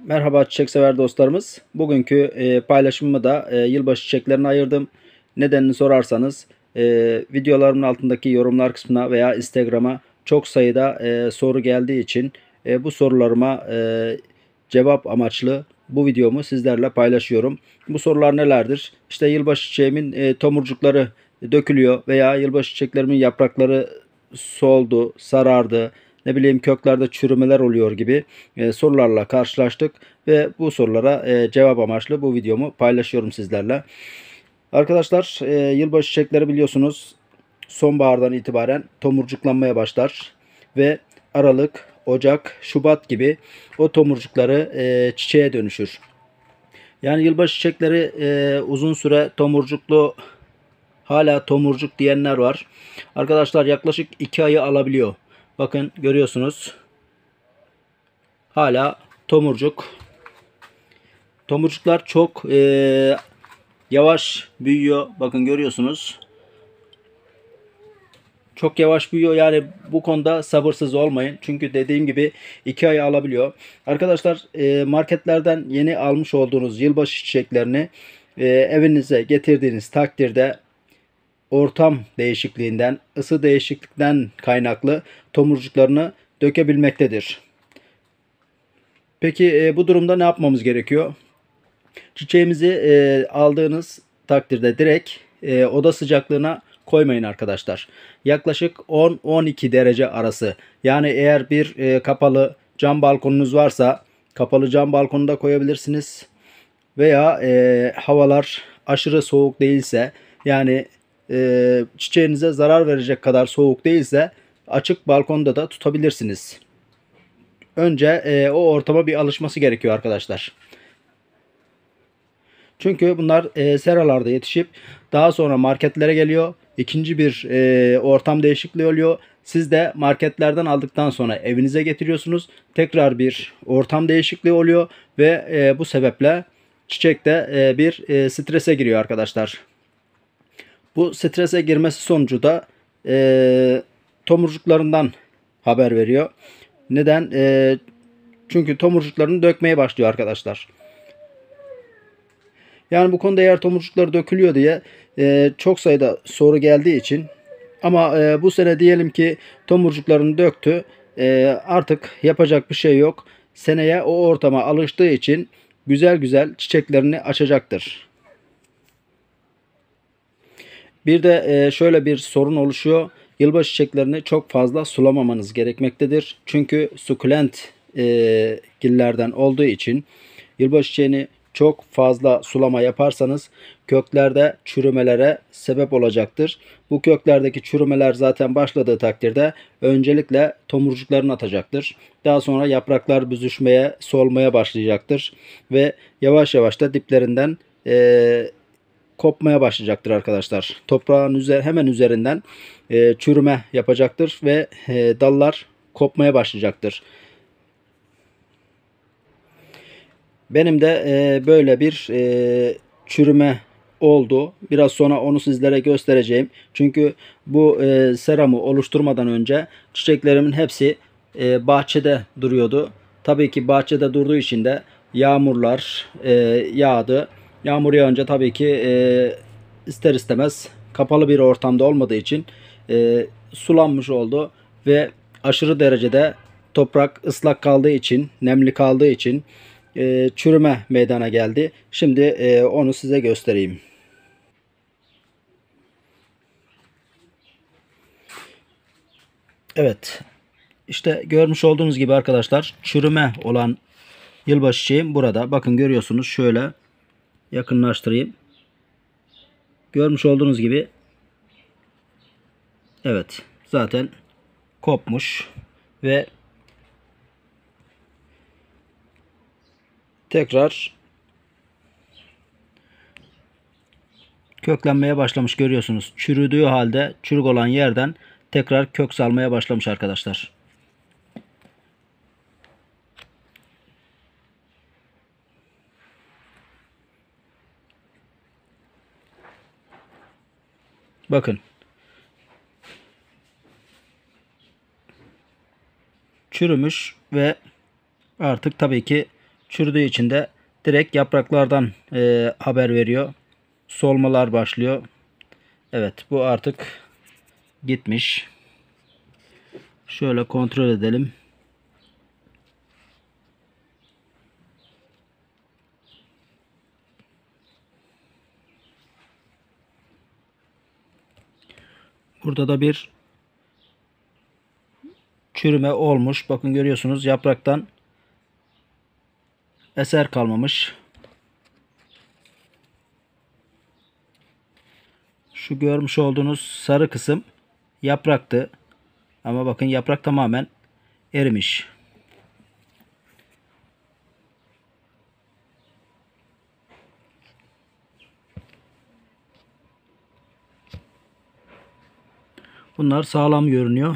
Merhaba çiçek sever dostlarımız. Bugünkü paylaşımımı da yılbaşı çiçeklerine ayırdım. Nedenini sorarsanız videolarımın altındaki yorumlar kısmına veya Instagram'a çok sayıda soru geldiği için bu sorularıma cevap amaçlı bu videomu sizlerle paylaşıyorum. Bu sorular nelerdir? İşte yılbaşı çiçeğimin tomurcukları dökülüyor veya yılbaşı çiçeklerimin yaprakları soldu, sarardı, ne bileyim köklerde çürümeler oluyor gibi sorularla karşılaştık ve bu sorulara cevap amaçlı bu videomu paylaşıyorum sizlerle. Arkadaşlar yılbaşı çiçekleri biliyorsunuz sonbahardan itibaren tomurcuklanmaya başlar ve Aralık, Ocak, Şubat gibi o tomurcukları çiçeğe dönüşür. Yani yılbaşı çiçekleri uzun süre tomurcuklu, hala tomurcuk diyenler var. Arkadaşlar yaklaşık 2 ayı alabiliyor. Bakın görüyorsunuz. Hala tomurcuk. Tomurcuklar çok yavaş büyüyor. Bakın görüyorsunuz. Çok yavaş büyüyor. Yani bu konuda sabırsız olmayın. Çünkü dediğim gibi 2 ay alabiliyor. Arkadaşlar marketlerden yeni almış olduğunuz yılbaşı çiçeklerini evinize getirdiğiniz takdirde ortam değişikliğinden, ısı değişiklikten kaynaklı tomurcuklarını dökebilmektedir. Peki bu durumda ne yapmamız gerekiyor? Çiçeğimizi aldığınız takdirde direkt oda sıcaklığına koymayın arkadaşlar. Yaklaşık 10-12 derece arası. Yani eğer bir kapalı cam balkonunuz varsa kapalı cam balkonunda koyabilirsiniz. Veya havalar aşırı soğuk değilse, yani çiçeğinize zarar verecek kadar soğuk değilse açık balkonda da tutabilirsiniz. Önce o ortama bir alışması gerekiyor arkadaşlar. Çünkü bunlar seralarda yetişip daha sonra marketlere geliyor. İkinci bir ortam değişikliği oluyor. Siz de marketlerden aldıktan sonra evinize getiriyorsunuz. Tekrar bir ortam değişikliği oluyor ve bu sebeple çiçekte bir strese giriyor arkadaşlar. Bu strese girmesi sonucu da tomurcuklarından haber veriyor. Neden? Çünkü tomurcuklarını dökmeye başlıyor arkadaşlar. Yani bu konuda eğer tomurcukları dökülüyor diye çok sayıda soru geldiği için, ama bu sene diyelim ki tomurcuklarını döktü. Artık yapacak bir şey yok. Seneye o ortama alıştığı için güzel güzel çiçeklerini açacaktır. Bir de şöyle bir sorun oluşuyor. Yılbaşı çiçeklerini çok fazla sulamamanız gerekmektedir. Çünkü sukulent gillerden olduğu için yılbaşı çiçeğini çok fazla sulama yaparsanız köklerde çürümelere sebep olacaktır. Bu köklerdeki çürümeler zaten başladığı takdirde öncelikle tomurcuklarını atacaktır. Daha sonra yapraklar büzüşmeye, solmaya başlayacaktır ve yavaş yavaş da diplerinden kopmaya başlayacaktır arkadaşlar. Toprağın hemen üzerinden çürüme yapacaktır ve dallar kopmaya başlayacaktır. Benim de böyle bir çürüme oldu. Biraz sonra onu sizlere göstereceğim. Çünkü bu seramı oluşturmadan önce çiçeklerimin hepsi bahçede duruyordu. Tabii ki bahçede durduğu için de yağmurlar yağdı. Yağmur yağınca tabii ki ister istemez kapalı bir ortamda olmadığı için sulanmış oldu ve aşırı derecede toprak ıslak kaldığı için, nemli kaldığı için çürüme meydana geldi. Şimdi onu size göstereyim. Evet. İşte görmüş olduğunuz gibi arkadaşlar, çürüme olan yılbaşı çiçeğim burada. Bakın görüyorsunuz, şöyle yakınlaştırayım. Görmüş olduğunuz gibi, evet, zaten kopmuş ve tekrar köklenmeye başlamış, görüyorsunuz. Çürüdüğü halde çürük olan yerden tekrar kök salmaya başlamış arkadaşlar. Bakın. Çürümüş ve artık tabii ki çürüdüğü için de direkt yapraklardan haber veriyor. Solmalar başlıyor. Evet, bu artık gitmiş. Şöyle kontrol edelim. Burada da bir çürüme olmuş. Bakın görüyorsunuz, yapraktan eser kalmamış. Şu görmüş olduğunuz sarı kısım yapraktı. Ama bakın yaprak tamamen erimiş. Bunlar sağlam görünüyor.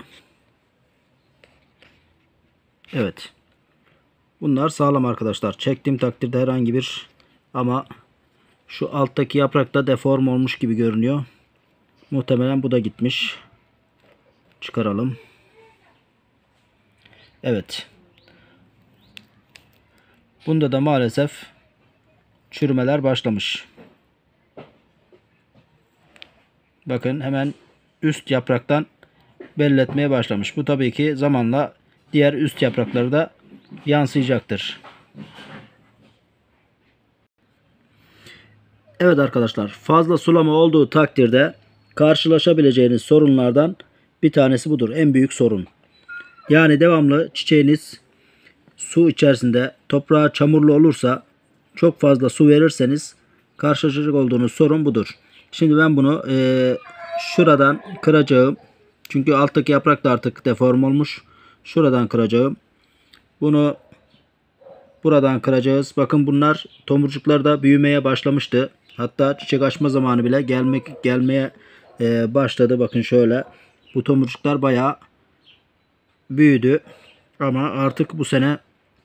Evet. Bunlar sağlam arkadaşlar. Çektiğim takdirde herhangi bir, ama şu alttaki yaprak da deform olmuş gibi görünüyor. Muhtemelen bu da gitmiş. Çıkaralım. Evet. Bunda da maalesef çürümeler başlamış. Bakın hemen üst yapraktan belli etmeye başlamış. Bu tabii ki zamanla diğer üst yaprakları da yansıyacaktır. Evet arkadaşlar, fazla sulama olduğu takdirde karşılaşabileceğiniz sorunlardan bir tanesi budur. En büyük sorun. Yani devamlı çiçeğiniz su içerisinde, toprağı çamurlu olursa, çok fazla su verirseniz karşılaşacak olduğunuz sorun budur. Şimdi ben bunu şuradan kıracağım. Çünkü alttaki yaprak da artık deform olmuş. Şuradan kıracağım. Bunu buradan kıracağız. Bakın bunlar, tomurcuklar da büyümeye başlamıştı. Hatta çiçek açma zamanı bile gelmeye başladı. Bakın şöyle. Bu tomurcuklar bayağı büyüdü. Ama artık bu sene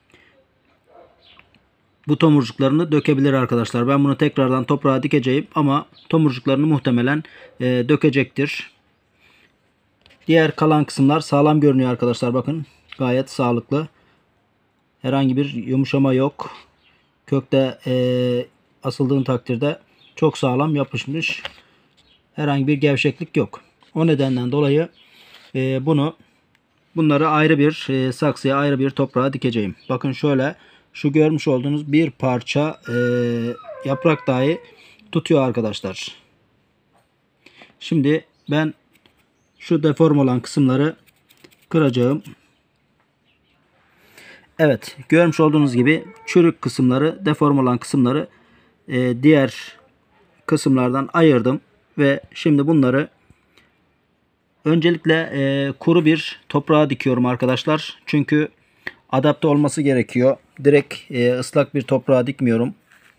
bu tomurcuklarını dökebilir arkadaşlar. Ben bunu tekrardan toprağa dikeceğim ama tomurcuklarını muhtemelen dökecektir. Diğer kalan kısımlar sağlam görünüyor arkadaşlar. Bakın gayet sağlıklı. Herhangi bir yumuşama yok. Kökte asıldığın takdirde çok sağlam yapışmış. Herhangi bir gevşeklik yok. O nedenden dolayı bunları ayrı bir saksıya, ayrı bir toprağa dikeceğim. Bakın şöyle, şu görmüş olduğunuz bir parça yaprak dahi tutuyor arkadaşlar. Şimdi ben şu deform olan kısımları kıracağım. Evet, görmüş olduğunuz gibi çürük kısımları, deform olan kısımları diğer kısımlardan ayırdım ve şimdi bunları öncelikle kuru bir toprağa dikiyorum arkadaşlar. Çünkü adapte olması gerekiyor. Direkt ıslak bir toprağa dikmiyorum.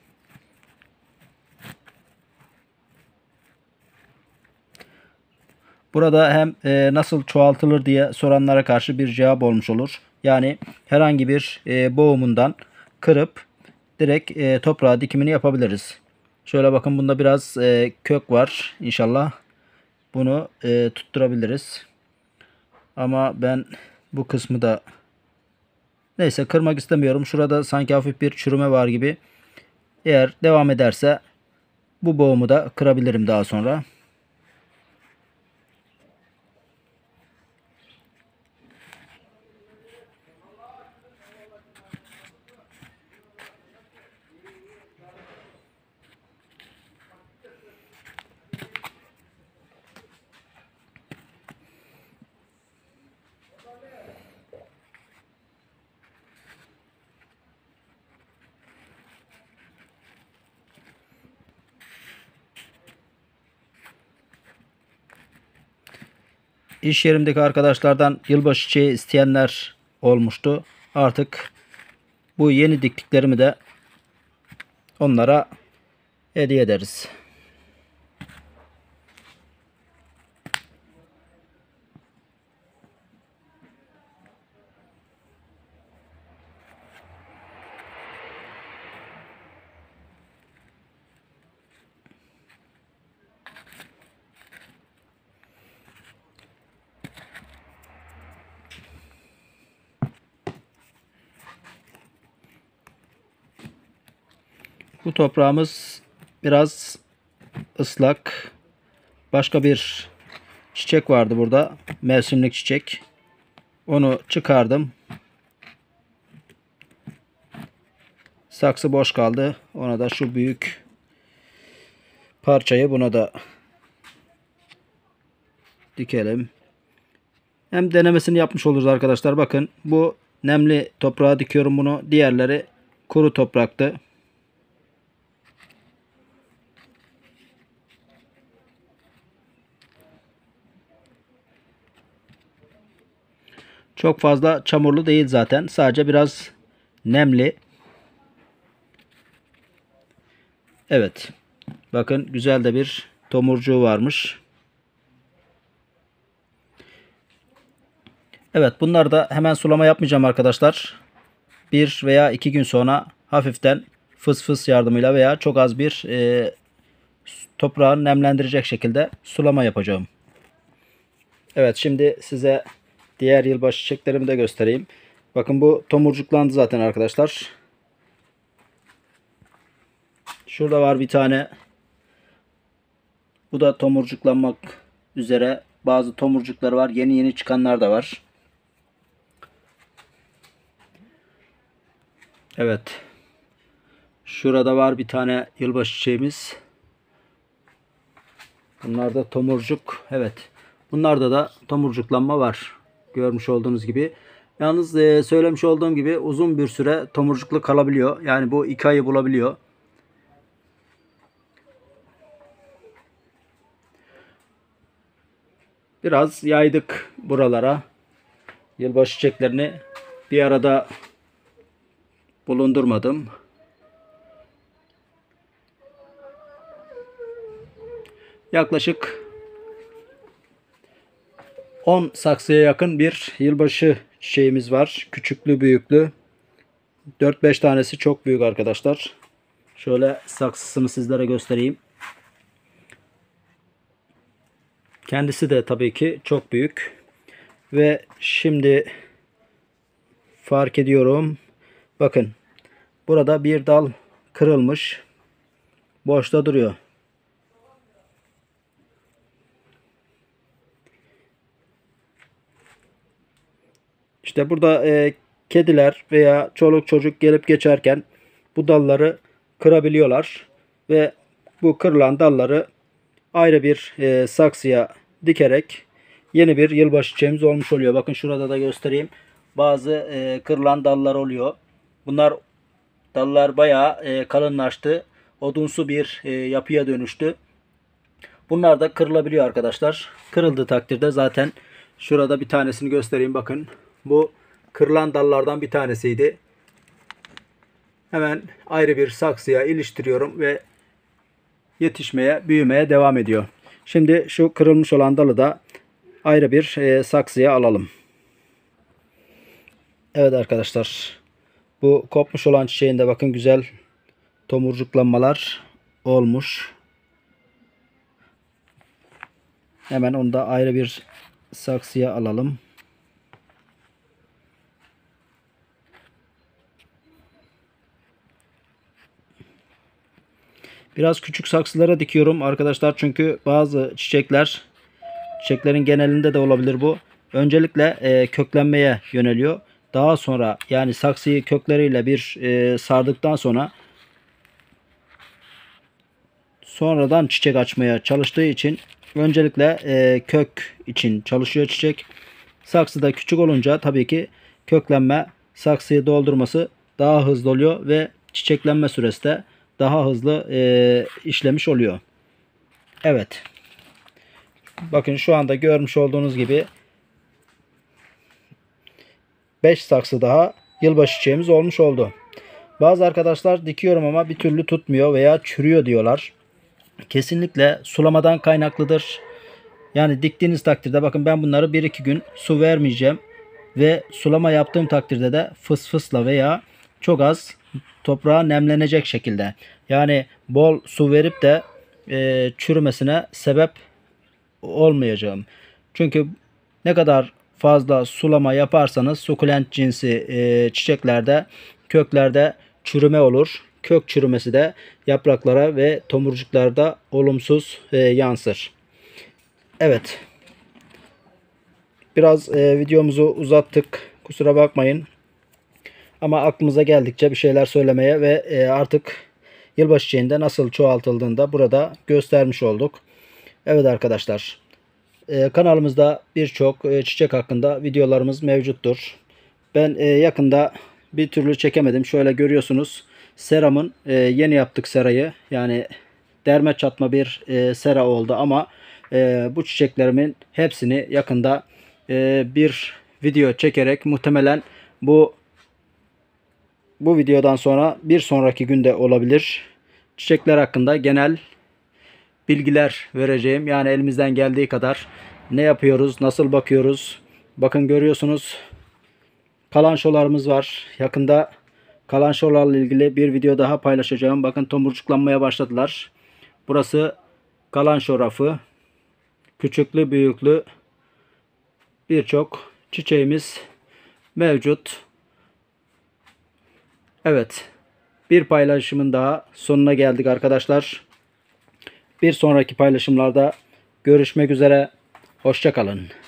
Burada hem nasıl çoğaltılır diye soranlara karşı bir cevap olmuş olur. Yani herhangi bir boğumundan kırıp direkt toprağa dikimini yapabiliriz. Şöyle bakın, bunda biraz kök var. İnşallah bunu tutturabiliriz. Ama ben bu kısmı da, neyse, kırmak istemiyorum. Şurada sanki hafif bir çürüme var gibi. Eğer devam ederse bu boğumu da kırabilirim daha sonra. İş yerimdeki arkadaşlardan yılbaşı çiçeği isteyenler olmuştu. Artık bu yeni diktiklerimi de onlara hediye ederiz. Bu toprağımız biraz ıslak. Başka bir çiçek vardı burada. Mevsimlik çiçek. Onu çıkardım. Saksı boş kaldı. Ona da şu büyük parçayı buna da dikelim. Hem denemesini yapmış oluruz arkadaşlar. Bakın bu nemli toprağa dikiyorum bunu. Diğerleri kuru topraktı. Çok fazla çamurlu değil zaten. Sadece biraz nemli. Evet. Bakın güzel de bir tomurcuğu varmış. Evet, bunlar da hemen sulama yapmayacağım arkadaşlar. 1 veya 2 gün sonra hafiften fıs fıs yardımıyla veya çok az bir toprağın nemlendirecek şekilde sulama yapacağım. Evet, şimdi size diğer yılbaşı çiçeklerimi de göstereyim. Bakın bu tomurcuklandı zaten arkadaşlar. Şurada var bir tane. Bu da tomurcuklanmak üzere. Bazı tomurcukları var. Yeni yeni çıkanlar da var. Evet. Şurada var bir tane yılbaşı çiçeğimiz. Bunlar da tomurcuk. Evet. Bunlarda da tomurcuklanma var. Görmüş olduğunuz gibi. Yalnız söylemiş olduğum gibi uzun bir süre tomurcuklu kalabiliyor. Yani bu 2 ayı bulabiliyor. Biraz yaydık buralara. Yılbaşı çiçeklerini bir arada bulundurmadım. Yaklaşık 10 saksıya yakın bir yılbaşı çiçeğimiz var. Küçüklü büyüklü. 4-5 tanesi çok büyük arkadaşlar. Şöyle saksısını sizlere göstereyim. Kendisi de tabii ki çok büyük. Ve şimdi fark ediyorum. Bakın. Burada bir dal kırılmış. Boşta duruyor. İşte burada kediler veya çoluk çocuk gelip geçerken bu dalları kırabiliyorlar. Ve bu kırılan dalları ayrı bir saksıya dikerek yeni bir yılbaşı çiçeğimiz olmuş oluyor. Bakın şurada da göstereyim. Bazı kırılan dallar oluyor. Bunlar dallar bayağı kalınlaştı. Odunsu bir yapıya dönüştü. Bunlar da kırılabiliyor arkadaşlar. Kırıldığı takdirde zaten şurada bir tanesini göstereyim. Bakın bu kırılan dallardan bir tanesiydi. Hemen ayrı bir saksıya iliştiriyorum ve yetişmeye, büyümeye devam ediyor. Şimdi şu kırılmış olan dalı da ayrı bir saksıya alalım. Evet arkadaşlar. Bu kopmuş olan çiçeğinde bakın güzel tomurcuklanmalar olmuş. Hemen onu da ayrı bir saksıya alalım. Biraz küçük saksılara dikiyorum arkadaşlar. Çünkü bazı çiçeklerin genelinde de olabilir bu. Öncelikle köklenmeye yöneliyor. Daha sonra yani saksıyı kökleriyle bir sardıktan sonra sonradan çiçek açmaya çalıştığı için öncelikle kök için çalışıyor çiçek. Saksıda küçük olunca tabii ki köklenme, saksıyı doldurması daha hızlı oluyor ve çiçeklenme süresi de daha hızlı işlemiş oluyor. Evet. Bakın şu anda görmüş olduğunuz gibi 5 saksı daha yılbaşı çiçeğimiz olmuş oldu. Bazı arkadaşlar dikiyorum ama bir türlü tutmuyor veya çürüyor diyorlar. Kesinlikle sulamadan kaynaklıdır. Yani diktiğiniz takdirde bakın ben bunları 1-2 gün su vermeyeceğim. Ve sulama yaptığım takdirde de fıs fısla veya çok az toprağa nemlenecek şekilde. Yani bol su verip de çürümesine sebep olmayacağım. Çünkü ne kadar fazla sulama yaparsanız sukulent cinsi çiçeklerde köklerde çürüme olur. kök çürümesi de yapraklara ve tomurcuklarda olumsuz yansır. Evet. Biraz videomuzu uzattık. Kusura bakmayın. Ama aklımıza geldikçe bir şeyler söylemeye ve artık yılbaşı çiçeğinde nasıl çoğaltıldığını da burada göstermiş olduk. Evet arkadaşlar. Kanalımızda birçok çiçek hakkında videolarımız mevcuttur. Ben yakında bir türlü çekemedim. Şöyle görüyorsunuz. Seramın yeni yaptık serayı. Yani derme çatma bir sera oldu ama bu çiçeklerimin hepsini yakında bir video çekerek muhtemelen bu videodan sonra bir sonraki günde olabilir. Çiçekler hakkında genel bilgiler vereceğim. Yani elimizden geldiği kadar ne yapıyoruz, nasıl bakıyoruz. Bakın görüyorsunuz kalançolarımız var. Yakında kalançolarla ilgili bir video daha paylaşacağım. Bakın tomurcuklanmaya başladılar. Burası kalanço rafı. Küçüklü büyüklü birçok çiçeğimiz mevcut. Evet. Bir paylaşımın daha sonuna geldik arkadaşlar. Bir sonraki paylaşımlarda görüşmek üzere. Hoşça kalın.